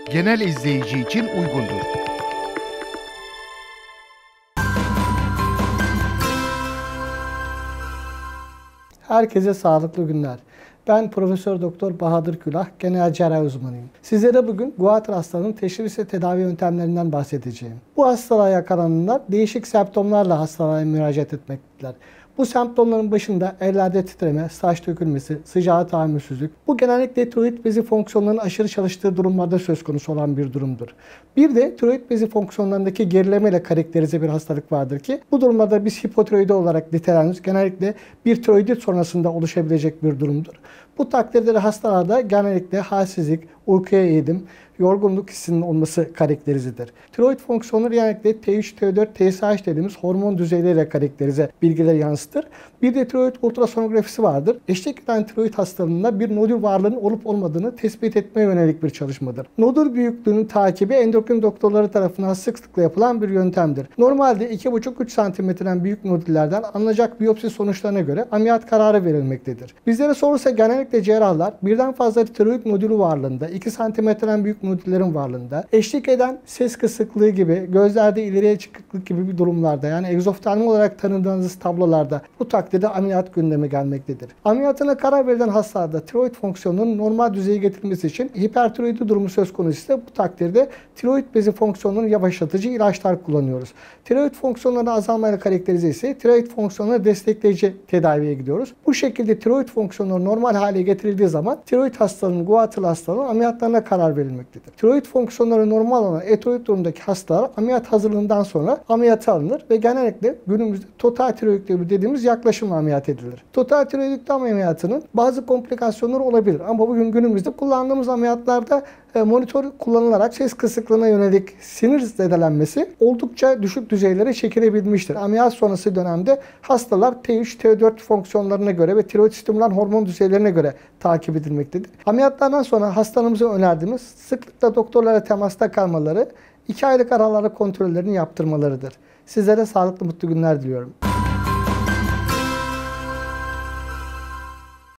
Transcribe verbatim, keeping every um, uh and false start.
genel izleyici için uygundur. Herkese sağlıklı günler. Ben Profesör Doktor Bahadır Külah, genel cerrahi uzmanıyım. Sizlere bugün guatr hastalığının teşhis ve tedavi yöntemlerinden bahsedeceğim. Bu hastalığa yakalananlar değişik semptomlarla hastalığa müracaat etmektedirler. Bu semptomların başında ellerde titreme, saç dökülmesi, sıcağa tahammülsüzlük. Bu genellikle tiroid bezi fonksiyonlarının aşırı çalıştığı durumlarda söz konusu olan bir durumdur. Bir de tiroid bezi fonksiyonlarındaki gerileme ile karakterize bir hastalık vardır ki bu durumlarda biz hipotiroidi olarak nitelendiriyoruz. Genellikle bir tiroidit sonrasında oluşabilecek bir durumdur. Bu takdirde de hastalarda genellikle halsizlik, uykuya eğilim, yorgunluk hissinin olması karakterizedir. Tiroid fonksiyonları genellikle T üç, T dört, T S H dediğimiz hormon düzeyleriyle karakterize bilgileri yansıtır. Bir de tiroid ultrasonografisi vardır. Eşlik eden tiroid hastalığında bir nodül varlığının olup olmadığını tespit etmeye yönelik bir çalışmadır. Nodül büyüklüğünün takibi endokrin doktorları tarafından sıklıkla yapılan bir yöntemdir. Normalde iki buçuk üç santimetreden büyük nodüllerden alınacak biyopsi sonuçlarına göre ameliyat kararı verilmektedir. Bizlere sorulsa genellikle cerrahlar birden fazla tiroid nodülü varlığında, iki santimetreden büyük nodüllerin varlığında, eşlik eden ses kısıklığı gibi, gözlerde ileriye çıkıklık gibi bir durumlarda, yani egzoftalmi olarak tanıdığınız tablolarda bu takdirde ameliyat gündeme gelmektedir. Ameliyatına karar verilen hastalarda tiroid fonksiyonunun normal düzeye getirilmesi için hipertiroidi durumu söz konusu ise bu takdirde tiroid bezi fonksiyonunu yavaşlatıcı ilaçlar kullanıyoruz. Tiroid fonksiyonlarını azalmayla karakterize ise tiroid fonksiyonları destekleyici tedaviye gidiyoruz. Bu şekilde tiroid fonksiyonları normal hale getirildiği zaman tiroid hastalığının, guatr hastalığının ameliyatlarına karar verilmektedir. Tiroid fonksiyonları normal olan etiroid durumdaki hastalar ameliyat hazırlığından sonra ameliyata alınır ve genellikle günümüzde total tiroidektomi dediğimiz yaklaşımla ameliyat edilir. Total tiroidektomi ameliyatının bazı komplikasyonları olabilir ama bugün günümüzde kullandığımız ameliyatlarda monitör kullanılarak ses kısıklığına yönelik sinir zedelenmesi oldukça düşük düzeylere çekilebilmiştir. Ameliyat sonrası dönemde hastalar T üç, T dört fonksiyonlarına göre ve tiroid stimulan hormon düzeylerine göre takip edilmektedir. Ameliyatlardan sonra hastalarımıza önerdiğimiz sıklıkla doktorlara temasta kalmaları, iki aylık aralarla kontrollerini yaptırmalarıdır. Sizlere sağlıklı mutlu günler diliyorum.